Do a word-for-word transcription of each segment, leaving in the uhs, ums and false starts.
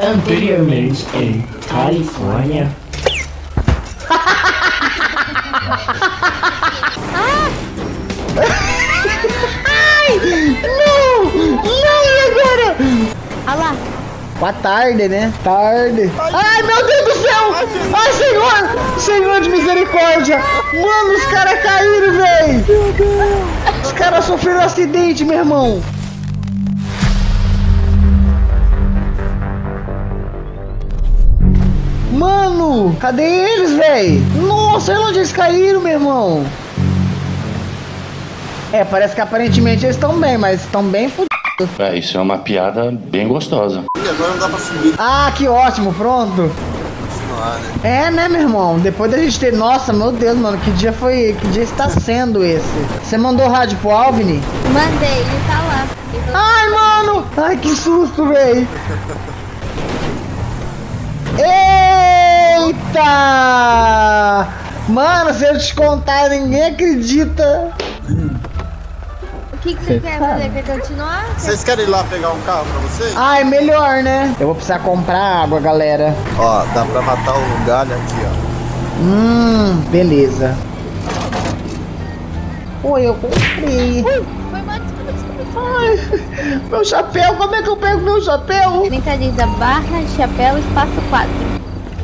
Anteriormente em Califórnia. Ai! Não! Não, e agora? Olha lá. Boa tarde, né? Tarde. Ai, meu Deus do céu! Ai, Senhor! Senhor de misericórdia! Mano, os caras caíram, velho! Meu Deus! Os caras sofreram um acidente, meu irmão! Mano, cadê eles, velho? Nossa, olha onde eles caíram, meu irmão. É, parece que aparentemente eles estão bem, mas estão bem fodidos. É, isso é uma piada bem gostosa. E agora não dá pra subir. Ah, que ótimo, pronto. Continuar, né? É, né, meu irmão? Depois da gente ter... Nossa, meu Deus, mano, que dia foi... Que dia está sendo esse? Você mandou rádio pro Alvin? Mandei, ele tá lá. Ele falou- Ai, mano! Ai, que susto, velho! Eita! Mano, se eu te contar, ninguém acredita. O que, que você quer fazer? Quer continuar? Vocês querem ir lá pegar um carro pra vocês? Ai, melhor, né? Eu vou precisar comprar água, galera. Ó, dá pra matar o galho aqui, ó. Hum, beleza. Oi, eu comprei. Foi mal, desculpa, desculpa. Ai, meu chapéu, como é que eu pego meu chapéu? Mentaliza barra, chapéu, espaço quatro.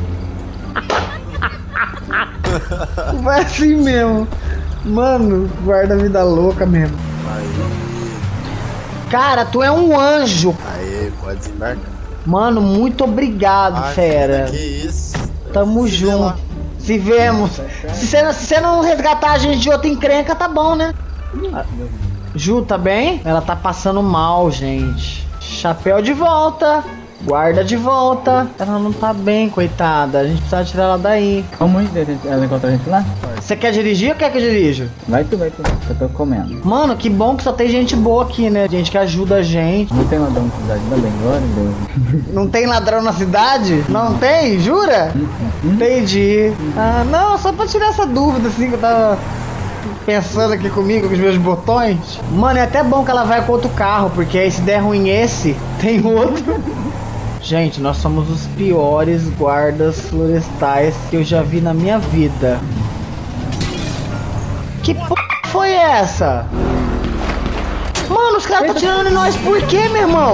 Vai assim mesmo. Mano, guarda a vida louca mesmo. Aí, Cara, tu é um anjo. aí, pode desembarcar. Mano, muito obrigado, Ai, fera. Que isso? Tamo Se vê junto. lá. Se vemos. Se você se você não resgatar a gente de outra encrenca, tá bom, né? Ju, tá bem? Ela tá passando mal, gente. Chapéu de volta. Guarda de volta. Ela não tá bem, coitada. A gente precisa tirar ela daí. Como ela encontra a gente lá? Você quer dirigir ou quer que eu dirijo? Vai tu, vai tu, eu tô comendo. Mano, que bom que só tem gente boa aqui, né? Gente que ajuda a gente. Não tem ladrão na cidade, ainda bem, glória a Deus. Não tem ladrão na cidade? Não tem? Jura? Entendi. Ah, não, só pra tirar essa dúvida, assim, que eu tava pensando aqui comigo, com os meus botões. Mano, é até bom que ela vai com outro carro, porque aí se der ruim esse, tem outro. Gente, nós somos os piores guardas florestais que eu já vi na minha vida. Que p foi essa? Mano, os caras tá tirando em nós por quê, meu irmão?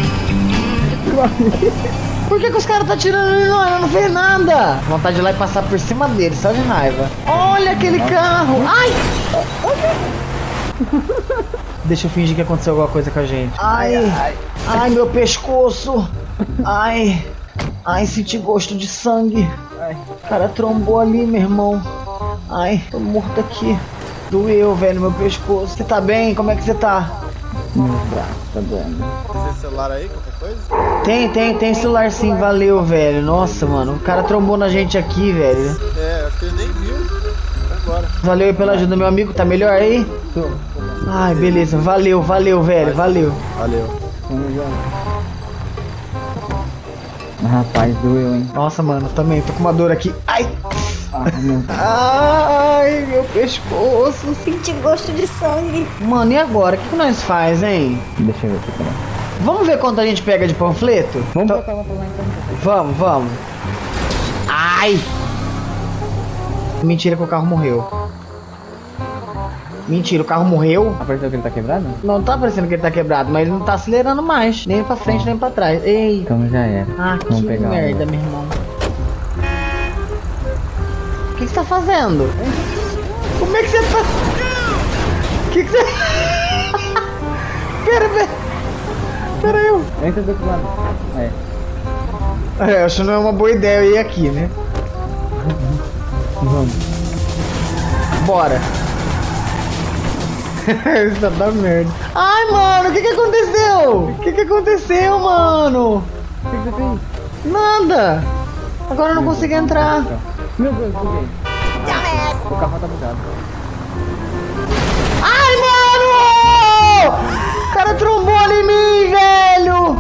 Por que que os caras tá tirando em nós? Eu não fiz nada. Vontade de ir lá e passar por cima deles, só de raiva. Olha aquele carro. Ai! Deixa eu fingir que aconteceu alguma coisa com a gente. Ai, ai, ai, meu pescoço. Ai, ai, senti gosto de sangue. O cara trombou ali, meu irmão. Ai, tô morto aqui. Doeu, velho, meu pescoço. Você tá bem? Como é que você tá? Meu braço tá doendo. Tem celular aí, qualquer coisa? Tem, tem, tem celular sim, valeu, velho. Nossa, mano, o cara trombou na gente aqui, velho. É, acho que ele nem viu. Vai embora. Valeu aí pela ajuda, meu amigo. Tá melhor aí? Ai, beleza. Valeu, valeu, velho. Valeu. Valeu. Vamos já. Rapaz, doeu, hein? Nossa, mano, também. Tô com uma dor aqui. Ai! Ah, meu... Ai, meu pescoço. Senti gosto de sangue. Mano, e agora? O que, que nós faz, hein? Deixa eu ver aqui, peraí. Vamos ver quanto a gente pega de panfleto? Vamos Tô- botar ela pra lá então. Vamos, vamos. Ai! Mentira que o carro morreu. Mentira, o carro morreu? Apareceu que ele tá quebrado? Não tá parecendo que ele tá quebrado, mas ele não tá acelerando mais. Nem pra frente, nem pra trás. Ei! Então já era. Ah, Vamos que pegar merda, uma. meu irmão. O que que você tá fazendo? Como é que você tá... O que que você... Pera, pera. Pera eu. Entra do outro lado. É. É, acho que não é uma boa ideia eu ir aqui, né? Vamos. Bora. Isso tá da merda. Ai, mano, o que que aconteceu? O que que aconteceu, mano? O que que você fez? Nada. Agora eu não consigo entrar. Meu Deus, buguei. O carro tá bugado. Ai, mano! O cara trombou ali em mim, velho!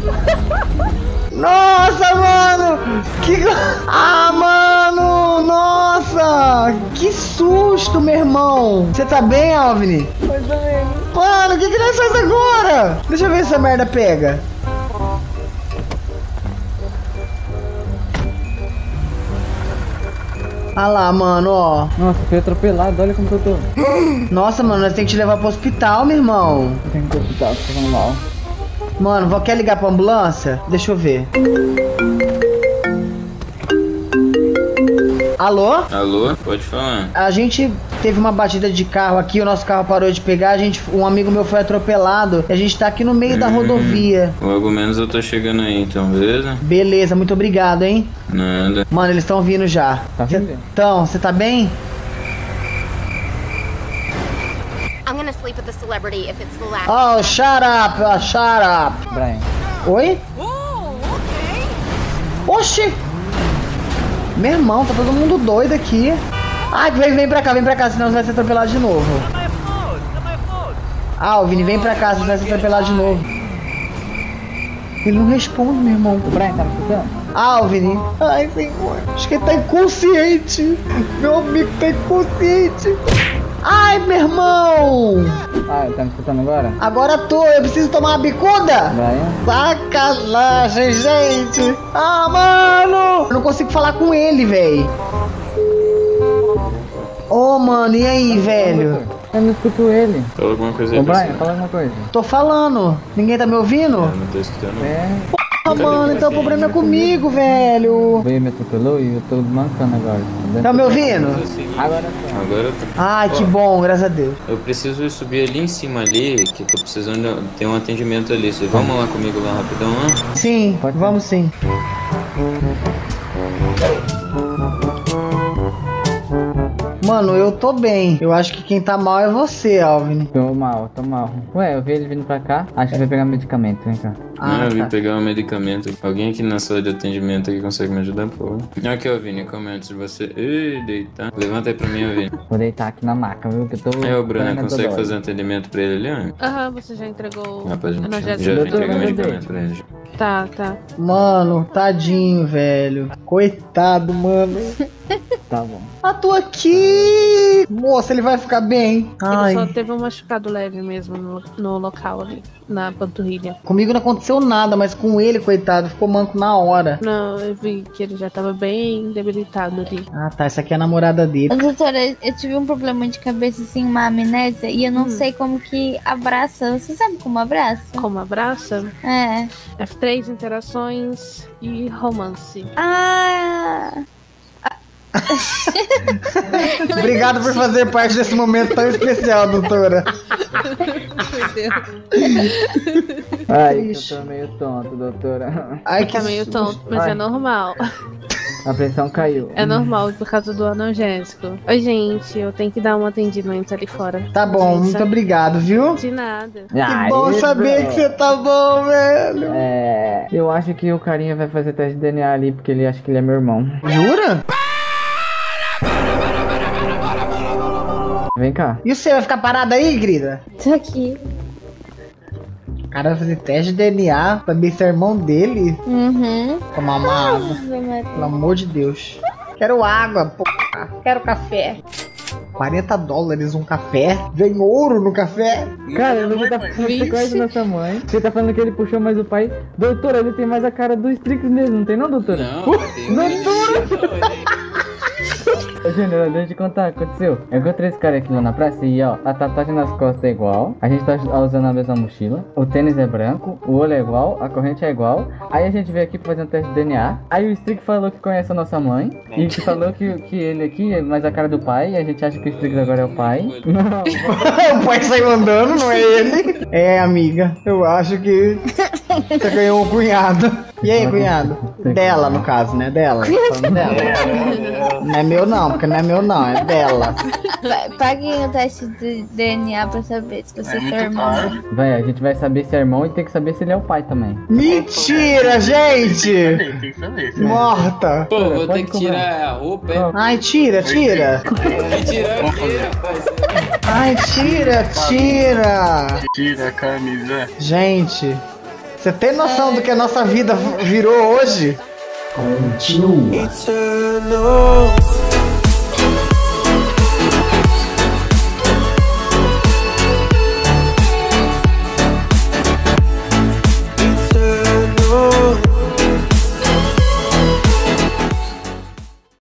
Nossa, mano! Que... Ah, mano! Nossa! Que susto, meu irmão! Você tá bem, Alvin? Mais ou menos. Mano, o que que nós faz agora? Deixa eu ver se essa merda pega. Ah lá, mano, ó. Nossa, fui atropelado, olha como que eu tô. Nossa, mano, nós temos que te levar pro hospital, meu irmão. Eu tenho que ir pro hospital, tô falando mal. Mano, vou- quer ligar pra ambulância? Deixa eu ver. Alô? Alô, pode falar. A gente teve uma batida de carro aqui, o nosso carro parou de pegar, a gente, um amigo meu foi atropelado e a gente tá aqui no meio da rodovia. Logo menos eu tô chegando aí, então, beleza? Beleza, muito obrigado, hein? Nada. Mano, eles estão vindo já. Tá vindo? Então, você tá bem? I'm gonna sleep with the celebrity if it's the last. Oh, shut up, oh, shut up. Brian. Oi? Oxi! Meu irmão, tá todo mundo doido aqui. Ai, vem, vem pra cá, vem pra cá, senão você vai ser atropelado de novo. Alvin, vem pra cá, senão você vai ser atropelado de novo. Ele não responde, meu irmão. O Brian tá me escutando? Alvin, ai, senhor. Acho que ele tá inconsciente. Meu amigo tá inconsciente. Ai, meu irmão. Ah, tá me escutando agora? Agora tô, eu preciso tomar uma bicuda. Brian? Sacanagem, gente. Ah, mano. Eu não consigo falar com ele, velho. Ô, mano, e aí, velho? Eu não escuto ele. Fala alguma coisa aí. Ô, Brian, parceiro. fala alguma coisa. Tô falando. Ninguém tá me ouvindo? Eu não tô escutando. É, Ah, mano, então o problema é comigo, velho. veio me atropelou e eu tô mancando agora. Entendeu? Tá me ouvindo? Agora sim. Agora eu tô. Ai, que bom, graças a Deus. Eu preciso subir ali em cima ali, que tô precisando ter um atendimento ali. Vocês vamos lá comigo lá rapidão lá? Sim, Pode ser. vamos sim. Mano, eu tô bem. Eu acho que quem tá mal é você, Alvin. Tô mal, tô mal. Ué, eu vi ele vindo pra cá. Acho que vai pegar medicamento, vem cá. Ah, Não, eu vim tá. pegar um medicamento. Alguém aqui na sala de atendimento aqui consegue me ajudar, por favor? Aqui, ó, Vini, como é antes de você. Ei, deitar. Levanta aí pra mim, ó, Vini. Vou deitar aqui na maca, viu? Que eu tô. Aí, ô, Bruna, tô consegue dodói. fazer um atendimento pra ele ali, ó? Aham, você já entregou Rapaz, o já, já analgésico. vim Doutor, entregar mas medicamento eu pra ele. Tá, tá. Mano, tadinho, velho. Coitado, mano. Tá bom. Ah, tô aqui. Moça, ele vai ficar bem. Ele só Ai, teve um machucado leve mesmo no, no local ali, na panturrilha. comigo não aconteceu nada, mas com ele, coitado, ficou manco na hora. Não, eu vi que ele já tava bem debilitado ali. Ah, tá, essa aqui é a namorada dele. Hum. Doutora, eu tive um problema de cabeça, assim, uma amnésia, e eu não sei como que abraça. Você sabe como abraça? Como abraça, É. F três, interações e romance. Ah! Obrigado por fazer parte desse momento tão especial, doutora. Ai, que Ixi. eu tô meio tonto, doutora. Ai, que Tá meio susto. tonto, mas Ai. é normal. A pressão caiu. É normal por causa do analgésico. Oi, gente, eu tenho que dar um atendimento ali fora. Tá bom, Licença. muito obrigado, viu? De nada. Que bom saber que você tá bom, velho. É. Eu acho que o carinha vai fazer teste de D N A ali, porque ele acha que ele é meu irmão. Jura? Vem cá. E você vai ficar parado aí, querida? Tô aqui. O cara vai fazer teste de D N A pra ver se é irmão dele. Uhum. Tomar uma água. Pelo amor de Deus. Quero água, porra. Quero café. quarenta dólares um café? Vem ouro no café? Cara, você tá falando que você conhece nossa mãe. Você tá falando que ele puxou mais o pai. Doutora, ele tem mais a cara do Strix mesmo, não tem não, doutora? Não, doutora! Júnior, deixa eu te contar o que aconteceu. Eu encontrei esse cara aqui lá na praça e ó, a tatuagem nas costas é igual. A gente tá usando a mesma mochila. O tênis é branco, o olho é igual, a corrente é igual. Aí a gente veio aqui pra fazer um teste de D N A. Aí o Strix falou que conhece a nossa mãe. E que falou que, que ele aqui é mais a cara do pai. E a gente acha que o Strix agora é o pai. Não, O pai saiu andando, não é ele? É, amiga, eu acho que você ganhou um cunhado. E aí, cunhado? Dela, no caso, né? Dela. Falando dela. Não é meu não, porque não é meu não, é dela. Pa- Paguem o teste de D N A pra saber se você é seu irmão. vai, a gente vai saber se é irmão e tem que saber se ele é o pai também. Mentira, gente! Tem que saber. Morta. Pô, vou Pode ter que comer. tirar a roupa, é? Ai, tira, tira. Vai tirar o quê, rapaz? Ai, tira, tira. Tira a camisa. Gente, você tem noção do que a nossa vida virou hoje? Continua. Eternal.